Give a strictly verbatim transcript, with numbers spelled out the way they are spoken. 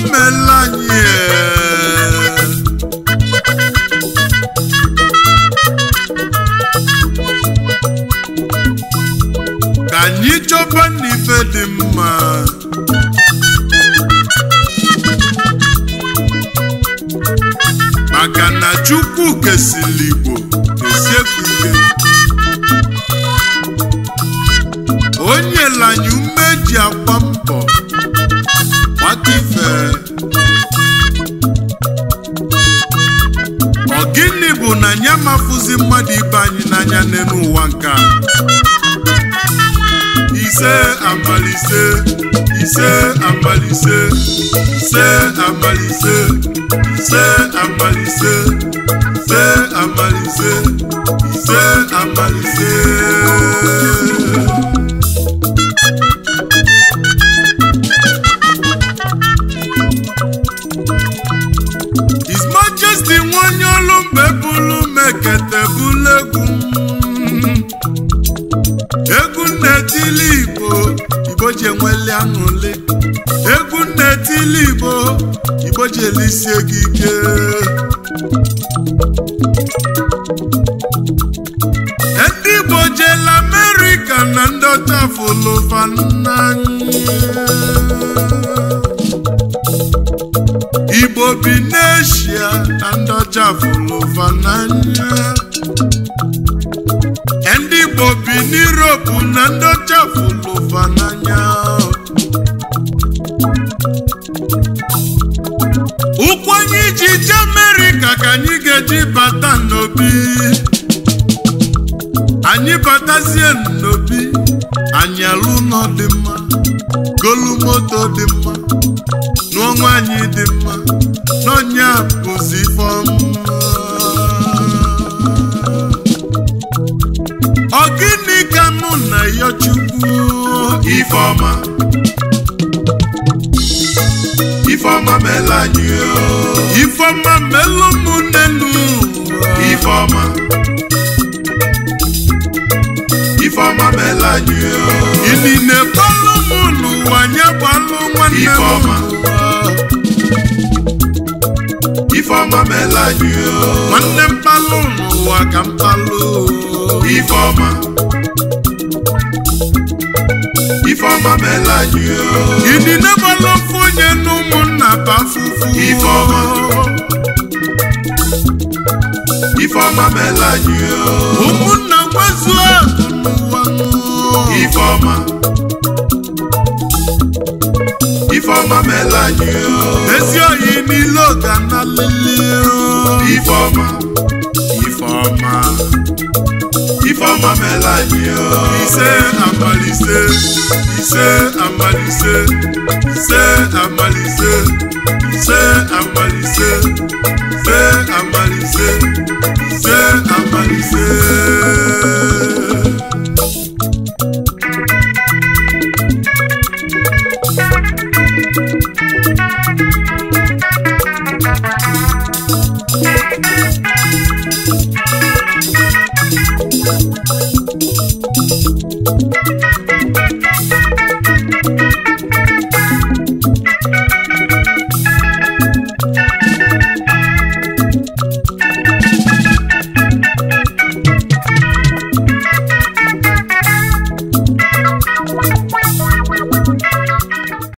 melanye ka anyị chọba n'ife dị mma maka na Chukwu kesili Igbo kesiekwuke onye lanyi ume ji akwa mbọ gbata ife ọ gịnị bụ na anyị amafuzi mmadụ ibe anyị n'anya n'elu ụwa nke a ise amalise ise amalise ise amalise ise amalise ise amalise ise amalise His Majesty nwanyị olu mgbe bulu mekete bulu egwu egwu nnetili Igbo Igbo ji enweli aṅụli egwu nnetili Igbo Igbo ji elisie gị ike ndị Igbo jela Amerika na ndị ọcha fụlụva n'anya Igbo bi n'Eshia na ndị ọcha fụlụva n'anya ndị Igbo bi n'Europe na ndị ọcha fụlụva n'anya ụkwụ anyị ji je Amerika ka anyị ga-eji bata n'obi anyị batazie n'obi anyị alụ ụlọ dị mma golu moto dị mma n'ọnwa anyị dị mma n'ọnya bụzi Ifeoma ọ gịnị ka mụ na ya Chukwu Ifeoma Ifeoma melanyi Ifeoma melu mụ nenu Ifeoma Ifeoma melanyi ini ne balu mụ n'ụwa nye balu nwanne Ifeoma Ifeoma melanyi nwanne mpalu n'ụwa ka mpalu Ifeoma Ifeoma melanyi ini ne balu funye n'ụmụnna bafufu Ifeoma Ifeoma melanyi ụmụnna gwezu akụ n'ụwa Ifeoma Ifeoma melanyi ezi oyi n'ilo ga na lili Ifeoma Ifeoma Ifeoma melanyi ise amalise ise amalise ise amalise ise amalise ise amalise ise amalise